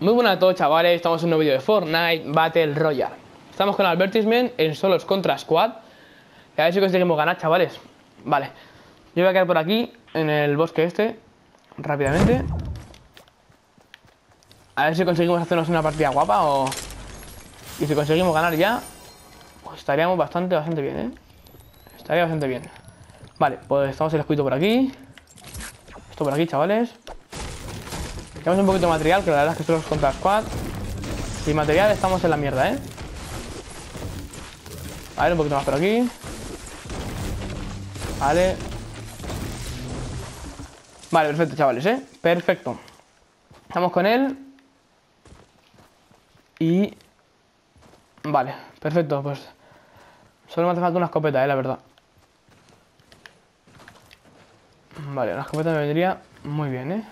Muy buenas a todos, chavales, estamos en un nuevo vídeo de Fortnite Battle Royale. Estamos con Advertisement en solos contra squad. Y a ver si conseguimos ganar, chavales. Vale, yo voy a quedar por aquí, en el bosque este, rápidamente. A ver si conseguimos hacernos una partida guapa o... Y si conseguimos ganar ya, pues estaríamos bastante bien, ¿eh? Estaría bastante bien. Vale, pues estamos el escudo por aquí. Esto por aquí, chavales. Tenemos un poquito de material, que la verdad es que esto es contra squad. Sin material estamos en la mierda, ¿eh? Vale, un poquito más por aquí. Vale. Vale, perfecto, chavales, ¿eh? Perfecto. Estamos con él. Y... Vale, perfecto, pues... Solo me hace falta una escopeta, la verdad. Vale, una escopeta me vendría muy bien, ¿eh?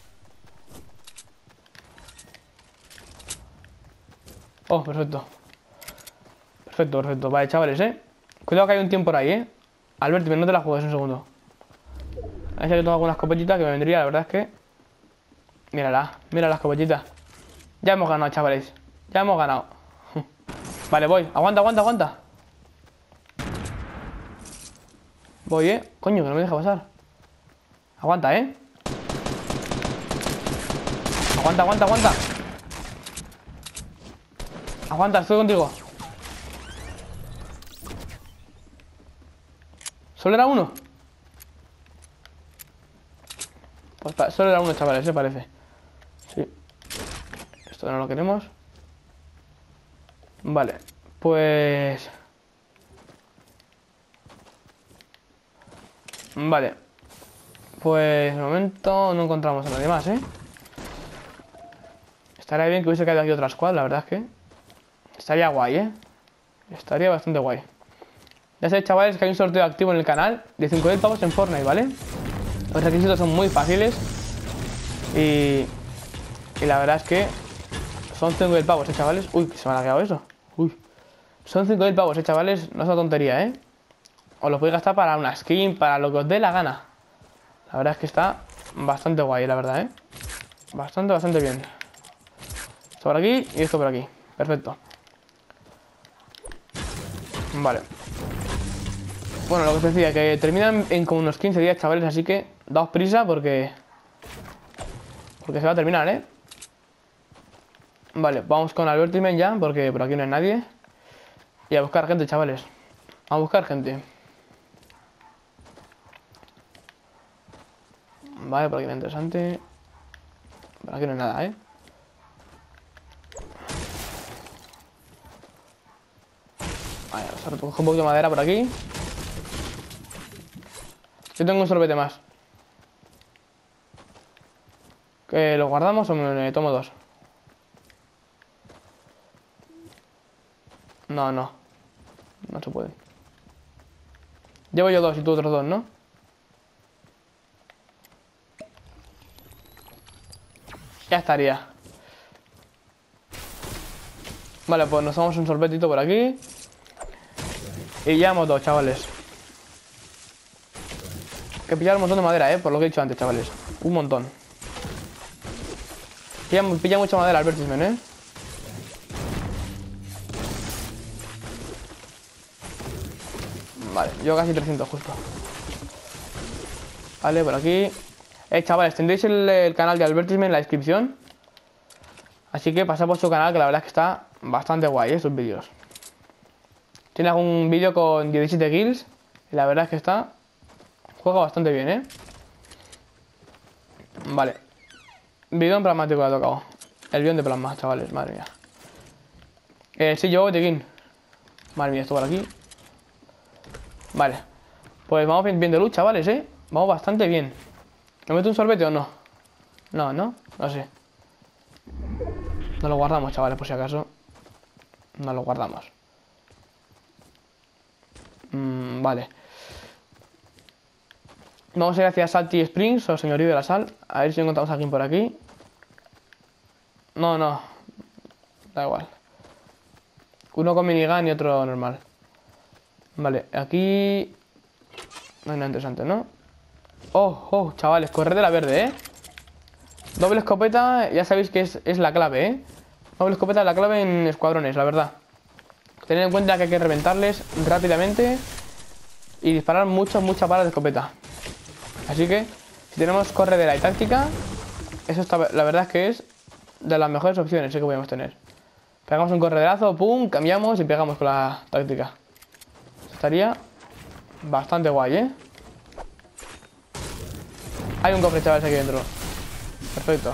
Oh, perfecto. Perfecto, perfecto. Vale, chavales, ¿eh? Cuidado que hay un tiempo por ahí, ¿eh? Albert, no te la juegues un segundo. A ver si yo tengo alguna escopetita que me vendría, la verdad es que... Mírala, mira la escopetita. Ya hemos ganado, chavales. Ya hemos ganado. Vale, voy. Aguanta, aguanta, aguanta. Voy, Coño, que no me deja pasar. Aguanta, Aguanta, aguanta, aguanta. Aguanta, estoy contigo. ¿Solo era uno? Pues solo era uno, chavales, parece. Sí. Esto no lo queremos. Vale, pues... Vale. Pues de momento no encontramos a nadie más, Estaría bien que hubiese caído aquí otra squad, la verdad es que... Estaría guay, Estaría bastante guay. Ya sabéis, chavales, que hay un sorteo activo en el canal de 5.000 pavos en Fortnite, ¿vale? Los requisitos son muy fáciles. Y la verdad es que son 5.000 pavos, chavales. Uy, que se me ha quedado eso. Uy. Son 5.000 pavos, chavales. No es una tontería, Os lo podéis gastar para una skin, para lo que os dé la gana. La verdad es que está bastante guay, la verdad, Bastante bien. Esto por aquí y esto por aquí. Perfecto. Vale. Bueno, lo que os decía, que terminan en como unos 15 días, chavales, así que daos prisa porque se va a terminar, Vale, vamos con Advertisement ya, porque por aquí no hay nadie. Y a buscar gente, chavales. A buscar gente. Vale, por aquí no es interesante. Por aquí no hay nada, Vale, vamos a recoger un poquito de madera por aquí. Yo tengo un sorbete más. ¿Que lo guardamos o me tomo dos? No, no. No se puede. Llevo yo dos y tú otros dos, ¿no? Ya estaría. Vale, pues nos damos un sorbetito por aquí. Y ya hemos dos, chavales. Hay que pillar un montón de madera, por lo que he dicho antes, chavales. Un montón. Pilla mucha madera al Advertisement, Vale, yo casi 300 justo. Vale, por aquí. Chavales, tendréis el canal de Advertisement en la descripción. Así que pasad por su canal, que la verdad es que está bastante guay, sus vídeos. Tiene algún vídeo con 17 kills. Y la verdad es que juega bastante bien, Vale. Bidón plasmático le ha tocado. El bidón de plasma, chavales, madre mía. Sí, yo botiquín. Madre mía, esto por aquí. Vale. Pues vamos bien de luz, chavales, Vamos bastante bien. ¿Me meto un sorbete o no? No, no, no sé. No lo guardamos, chavales, por si acaso. No lo guardamos. Vale. Vamos a ir hacia Salty Springs o Señorío de la Sal. A ver si encontramos a alguien por aquí. No, no. Da igual. Uno con minigun y otro normal. Vale, aquí... No hay nada interesante, ¿no? Oh, chavales, corred de la verde, Doble escopeta, ya sabéis que es la clave, ¿eh? Doble escopeta es la clave en escuadrones, la verdad. Tened en cuenta que hay que reventarles rápidamente y disparar muchas balas de escopeta. Así que, si tenemos corredera y táctica, eso está, la verdad es que es de las mejores opciones que podemos tener. Pegamos un correderazo, pum, cambiamos y pegamos con la táctica. Estaría bastante guay, ¿eh? Hay un cofre, chavales, aquí dentro. Perfecto.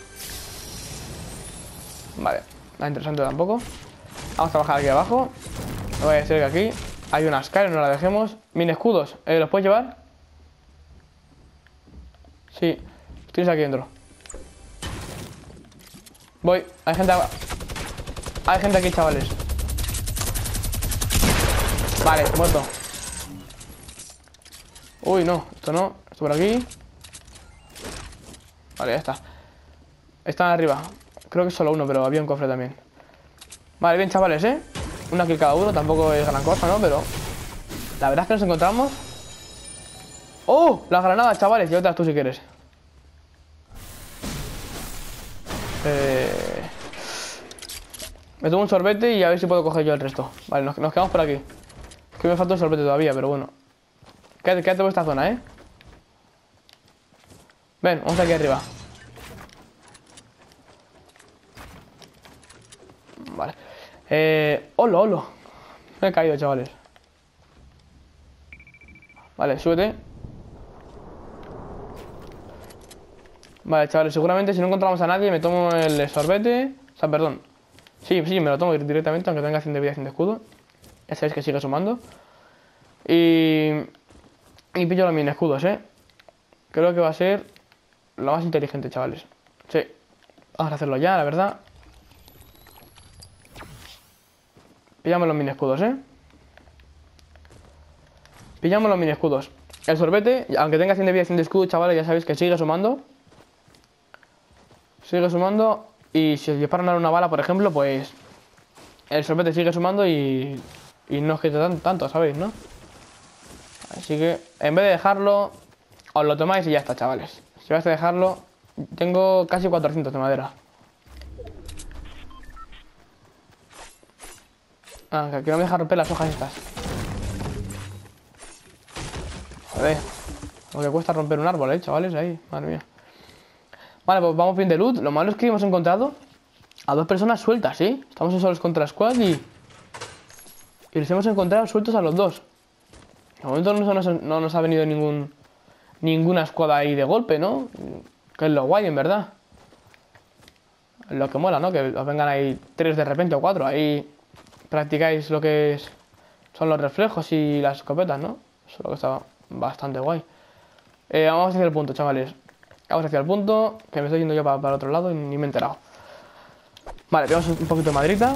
Vale, nada interesante tampoco. Vamos a bajar aquí abajo. No voy a decir que aquí hay una Sky, no la dejemos. Mini escudos, ¿los puedes llevar? Sí, los tienes aquí dentro. Voy, hay gente aquí, chavales. Vale, muerto. Uy, no, esto no. Esto por aquí. Vale, ya está. Están arriba. Creo que es solo uno, pero había un cofre también. Vale, bien, chavales, ¿eh? Una kill cada uno, tampoco es gran cosa, ¿no? Pero la verdad es que nos encontramos. ¡Oh! Las granadas, chavales, llévatelas tú si quieres. Me tomo un sorbete y a ver si puedo coger yo el resto. Vale, nos quedamos por aquí. Es que me falta un sorbete todavía, pero bueno. Quédate por esta zona, ¿eh? Ven, vamos aquí arriba. Vale. Hola. Me he caído, chavales. Vale, súbete. Vale, chavales, seguramente si no encontramos a nadie me tomo el sorbete. O sea, perdón. Sí, me lo tomo directamente, aunque tenga 100 de vida y 100 de escudo. Ya sabéis que sigue sumando. Y pillo los mini escudos, ¿eh? Creo que va a ser lo más inteligente, chavales. Sí. Vamos a hacerlo ya, la verdad. Pillamos los mini escudos, ¿eh? Pillamos los mini escudos. El sorbete, aunque tenga 100 de vida y 100 de escudo, chavales, ya sabéis que sigue sumando. Sigue sumando. Y si os disparan a una bala, por ejemplo, pues el sorbete sigue sumando y no os quita tanto, ¿sabéis, no? Así que en vez de dejarlo, os lo tomáis y ya está, chavales. Si vais a dejarlo, tengo casi 400 de madera. Ah, que aquí no me deja romper las hojas estas. Joder, lo que cuesta romper un árbol, chavales, ahí, madre mía. Vale, pues vamos bien de loot. Lo malo es que hemos encontrado a dos personas sueltas, ¿sí? Estamos en solos contra squad y les hemos encontrado sueltos a los dos. De momento no nos ha venido ninguna squad ahí de golpe, ¿no? Que es lo guay, en verdad. Lo que mola, ¿no? Que os vengan ahí 3 de repente o 4. Ahí practicáis lo que son los reflejos y las escopetas, ¿no? Eso es lo que está bastante guay. Vamos hacia el punto, chavales. Vamos hacia el punto, que me estoy yendo yo para el otro lado y ni me he enterado. Vale, tenemos un poquito de maderita.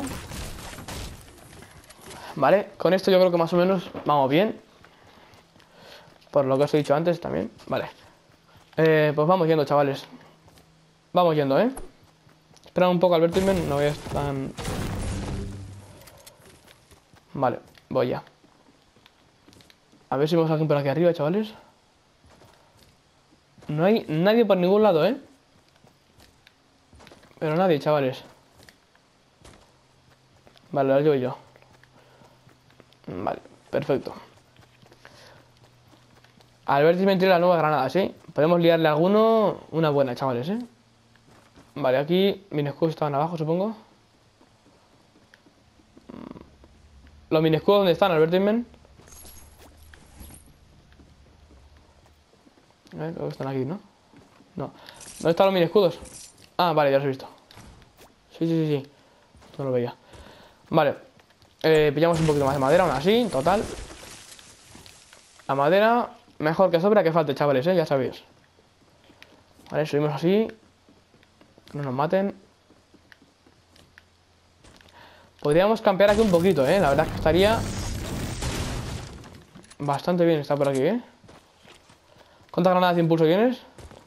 Vale, con esto yo creo que más o menos vamos bien. Por lo que os he dicho antes también. Vale. Pues vamos yendo, chavales. Vamos yendo, ¿eh? Esperad un poco, Alberto, no voy a estar tan... Vale, voy ya. A ver si vemos a alguien por aquí arriba, chavales. No hay nadie por ningún lado, ¿eh? Pero nadie, chavales. Vale, lo llevo yo. Vale, perfecto. Alberto me tiene la nueva granada, ¿sí? Podemos liarle a alguno una buena, chavales, ¿eh? Vale, aquí mis escudos estaban abajo, supongo. ¿Los mini escudos dónde están, Alberto Inmen? Creo que están aquí, ¿no? No. ¿Dónde están los mini escudos? Ah, vale, ya los he visto. Sí. No lo veía. Vale. Pillamos un poquito más de madera, aún así, total. La madera, mejor que sobra que falte, chavales, ya sabéis. Vale, subimos así. Que no nos maten. Podríamos campear aquí un poquito, la verdad es que estaría bastante bien estar por aquí, ¿Cuántas granadas de impulso tienes?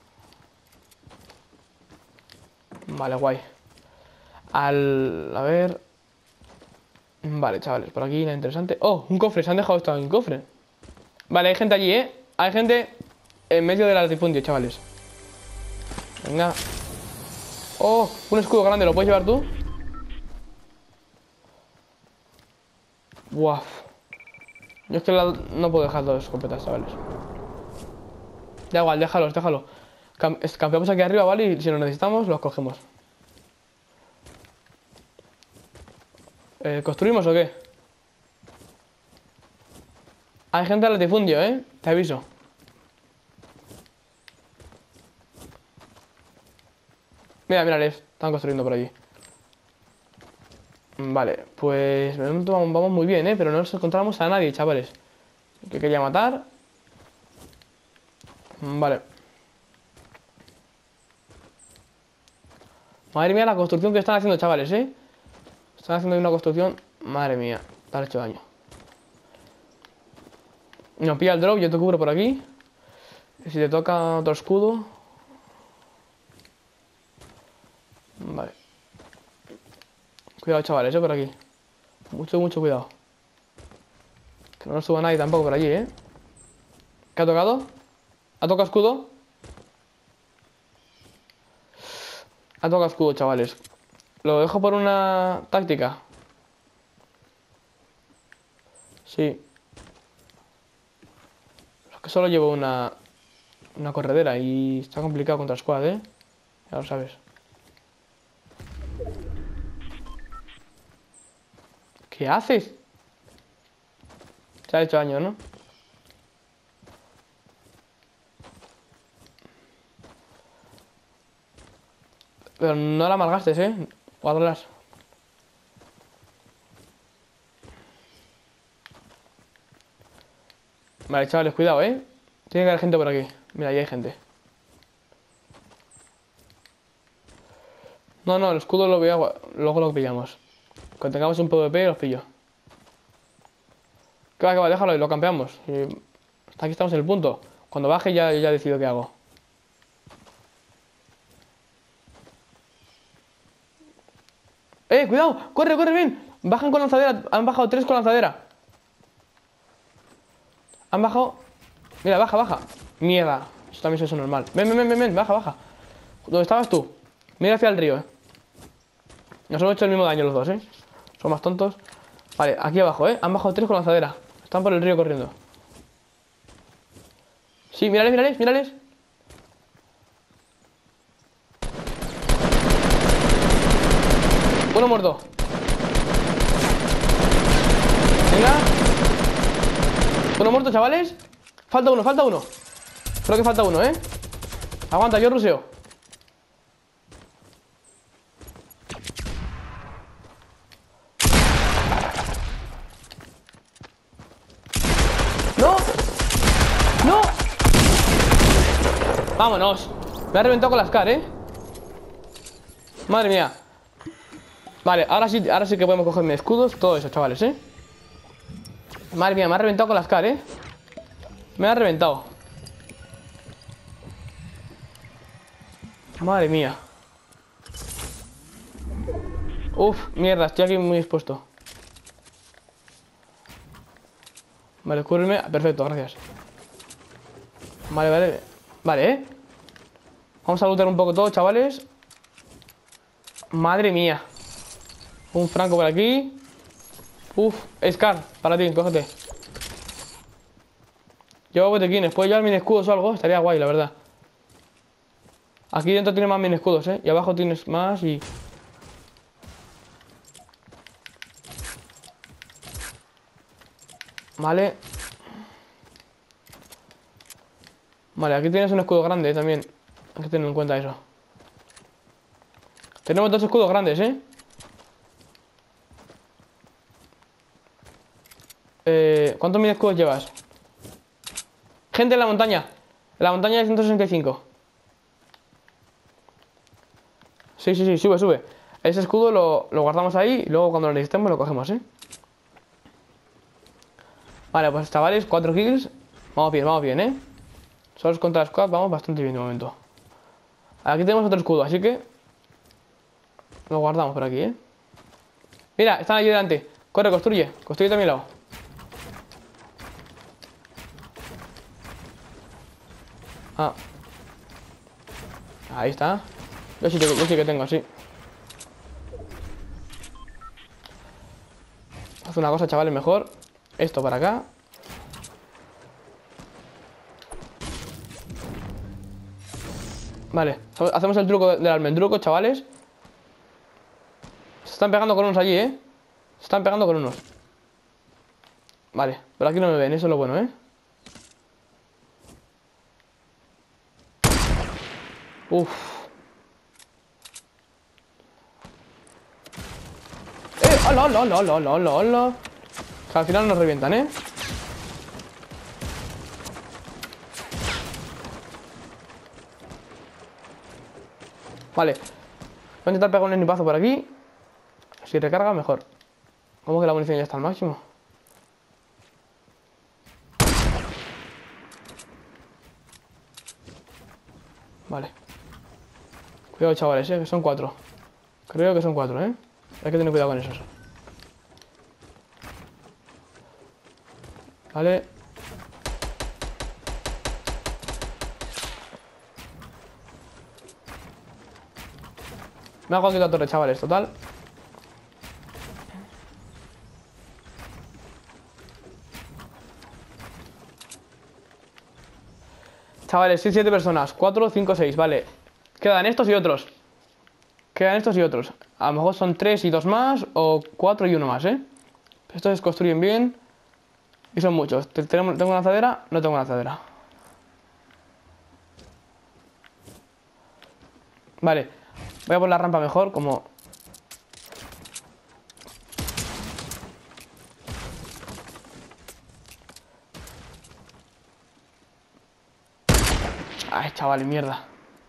Vale, guay. A ver... Vale, chavales, por aquí nada interesante. ¡Oh! Un cofre, se han dejado esto en un cofre. Vale, hay gente allí, Hay gente en medio del latifundio, chavales. Venga, Oh, un escudo grande, ¿lo puedes llevar tú? Buah. Yo es que no puedo dejar dos escopetas, chavales. Da igual, déjalos, déjalo. Campeamos aquí arriba, ¿vale? Y si los necesitamos, los cogemos. ¿Construimos o qué? Hay gente al latifundio, ¿eh? Te aviso. Mira, mírales, están construyendo por allí. Vale, pues de momento vamos muy bien, ¿eh? Pero no nos encontramos a nadie, chavales. Que quería matar. Vale. Madre mía la construcción que están haciendo, chavales, ¿eh? Están haciendo ahí una construcción. Madre mía, te ha hecho daño. Nos pilla el drop, yo te cubro por aquí. Y si te toca otro escudo. Vale. Cuidado, chavales, por aquí. Mucho, mucho cuidado. Que no nos suba nadie tampoco por allí, ¿eh? ¿Qué ha tocado? ¿Ha tocado escudo? Ha tocado escudo, chavales. Lo dejo por una táctica. Sí. Es que solo llevo una corredera y está complicado contra squad, ¿eh? Ya lo sabes. ¿Qué haces? Se ha hecho daño, ¿no? Pero no la malgastes, ¿eh? Guárdalas. Vale, chavales, cuidado, ¿eh? Tiene que haber gente por aquí. Mira, ahí hay gente. No, no, el escudo lo voy a... Luego lo pillamos. Cuando tengamos un PvP los pillo. Que va, déjalo y lo campeamos. Hasta aquí estamos en el punto. Cuando baje ya decido qué hago. Cuidado, corre, corre bien. Bajan con lanzadera, han bajado 3 con lanzadera. Han bajado. Mira, baja, baja. Mierda, eso también es normal. Ven, baja, baja. ¿Dónde estabas tú? Mira hacia el río, Nos hemos hecho el mismo daño los dos, Son más tontos. Vale, aquí abajo, han bajado 3 con lanzadera. Están por el río corriendo. Sí, mírales, mírales, mírales. Uno muerto. Venga. Uno muerto, chavales. Falta uno, falta uno. Creo que falta uno, Aguanta, yo ruseo. ¡No! ¡No! Vámonos. Me ha reventado con las car, Madre mía. Vale, ahora sí que podemos cogerme escudos. Todo eso, chavales, Madre mía, me ha reventado con las car, Me ha reventado. Madre mía. Uf, mierda, estoy aquí muy expuesto. Vale, cúbreme. Perfecto, gracias. Vale, vale. Vale, Vamos a lootar un poco todo, chavales. Madre mía. Un franco por aquí. Uf, Scar, para ti, cógete. Llevo botequines. ¿Puedo llevar mini escudos o algo? Estaría guay, la verdad. Aquí dentro tiene más mini escudos, Y abajo tienes más y... Vale. Vale, aquí tienes un escudo grande, también. Hay que tener en cuenta eso. Tenemos 2 escudos grandes, ¿Cuántos mini escudos llevas? Gente en la montaña. En la montaña de 165. Sí, sube. Ese escudo lo guardamos ahí y luego cuando lo necesitemos lo cogemos, Vale, pues chavales, 4 kills. Vamos bien, Solos contra la squad, vamos bastante bien de momento. Aquí tenemos otro escudo, así que lo guardamos por aquí, Mira, están allí delante. Corre, construye a mi lado. Ahí está. Yo sí que tengo, sí. Haz una cosa, chavales, mejor. Esto para acá. Vale, hacemos el truco del almendruco, chavales. Se están pegando con unos allí, ¿eh? Se están pegando con unos. Vale, pero aquí no me ven, eso es lo bueno, ¿eh? Uf. ¡Hola, hola, hola, hola, hola, hola, hola! Que al final nos revientan, ¿eh? Vale. Voy a intentar pegar un snipazo por aquí. Si recarga, mejor. ¿Cómo que la munición ya está al máximo? Vale. Cuidado, chavales, que son 4. Creo que son 4, ¿eh? Hay que tener cuidado con esos. Vale. Me hago aquí la torre, chavales, total. Chavales, 7 personas. 4, 5, 6, vale. Quedan estos y otros. Quedan estos y otros. A lo mejor son 3 y 2 más. O 4 y 1 más, ¿eh? Estos se construyen bien. Y son muchos. ¿Tengo una lanzadera? No tengo una lanzadera. Vale. Voy a por la rampa mejor, como... Ay, chaval, mierda.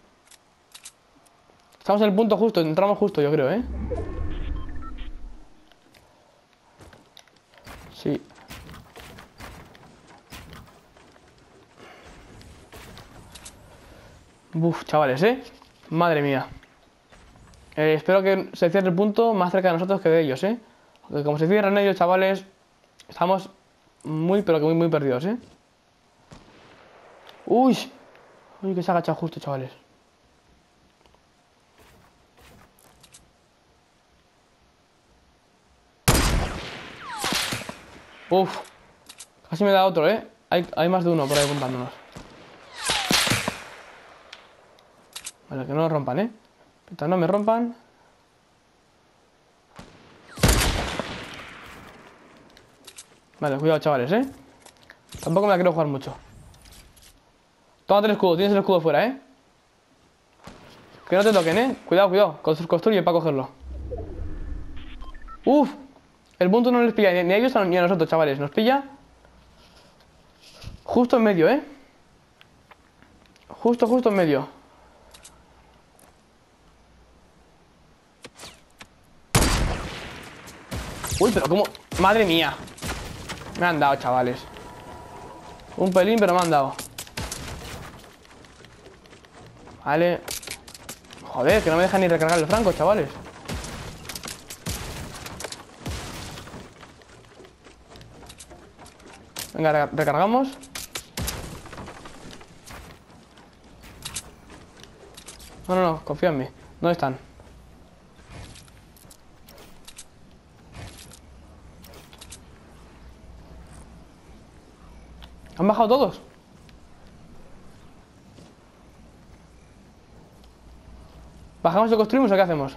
Estamos en el punto justo, entramos justo, yo creo, ¿eh? Sí. Uf, chavales, ¿eh? Madre mía. Espero que se cierre el punto más cerca de nosotros que de ellos, ¿eh? Porque como se cierran ellos, chavales, estamos muy, pero que muy, muy perdidos, ¿eh? Uy. Uy, que se ha agachado justo, chavales. Uf. Casi me da otro, ¿eh? Hay más de uno por ahí apuntándonos. Vale, que no nos rompan, ¿eh? Mientras no me rompan. Vale, cuidado, chavales, ¿eh? Tampoco me la quiero jugar mucho. Tómate el escudo, tienes el escudo fuera, ¿eh? Que no te toquen, ¿eh? Cuidado, cuidado. Construye para cogerlo. Uf. El punto no les pilla ni a ellos ni a nosotros, chavales. Nos pilla justo en medio, ¿eh? Justo en medio. Uy, pero cómo... Madre mía. Me han dado, chavales. Un pelín, pero me han dado. Vale. Joder, que no me dejan ni recargar el franco, chavales. Venga, recargamos. No, confía en mí. ¿Dónde están? ¿Han bajado todos? ¿Bajamos y construimos o qué hacemos?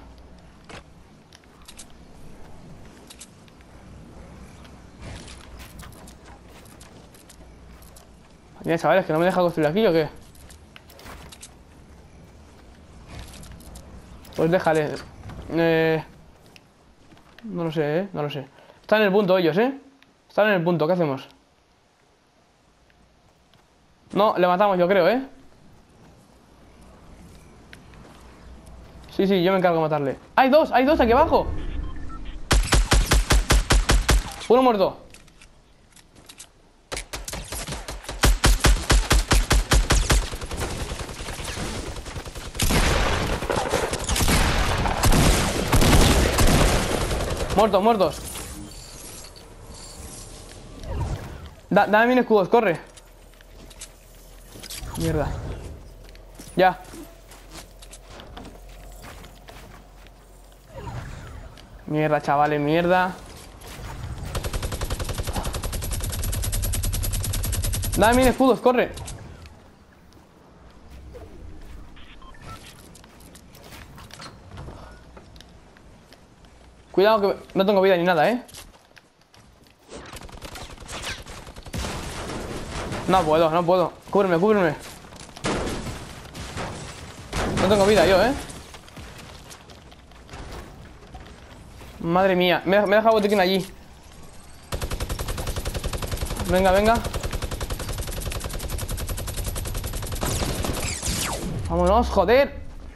Mira, chavales, que no me deja construir aquí o qué. Pues déjale. No lo sé, no lo sé. Están en el punto ellos, Están en el punto, ¿qué hacemos? No, le matamos yo creo, Sí, yo me encargo de matarle. ¡Hay dos aquí abajo! Uno muerto. Muertos. Dame mis escudos, corre. Mierda. Ya. Mierda, chavales, mierda. Dame 1000 escudos, corre. Cuidado que no tengo vida ni nada, No puedo, no puedo. Cúbreme, cúbreme. No tengo vida yo, Madre mía, me he dejado botiquín allí. Venga, venga. Vámonos, joder.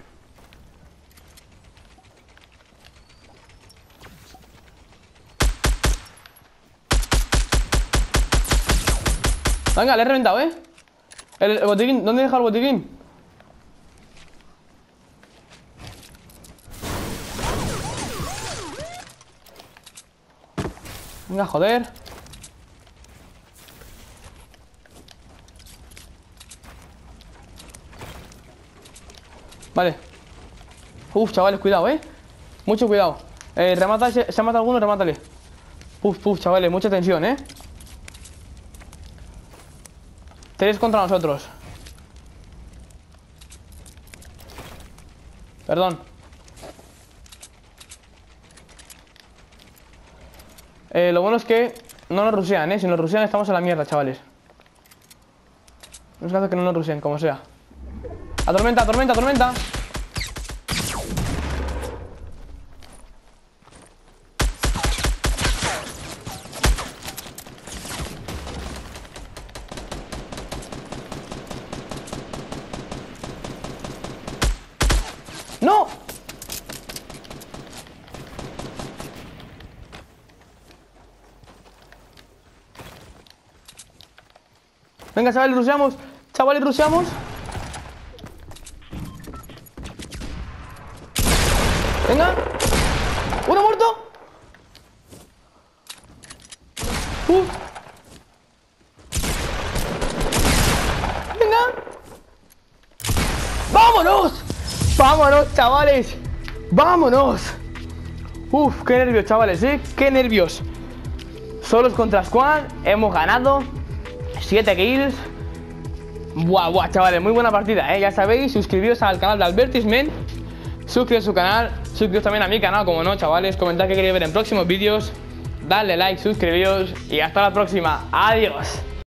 Venga, le he reventado, el botiquín, ¿dónde he dejado el botiquín? Venga, joder. Vale. Uf, chavales, cuidado, mucho cuidado. Remata, se ha matado alguno, remátale. Uf, chavales, mucha tensión, 3 contra nosotros. Perdón. Lo bueno es que no nos rushean, Si nos rushean estamos en la mierda, chavales. No es caso que no nos rushen, como sea. ¡Atormenta, tormenta, tormenta! ¡No! Venga, chavales, rusheamos. Chavales, rusheamos. Venga. Uno muerto. Venga. ¡Vámonos! ¡Vámonos, chavales! ¡Vámonos! Uf, qué nervios, chavales, qué nervios. Solos contra squad. Hemos ganado 7 kills. Buah, chavales, muy buena partida, Ya sabéis, suscribiros al canal de Albertismen. Suscribiros a su canal. Suscribiros también a mi canal, como no, chavales. Comentad qué queréis ver en próximos vídeos. Dadle like, suscribiros y hasta la próxima. Adiós.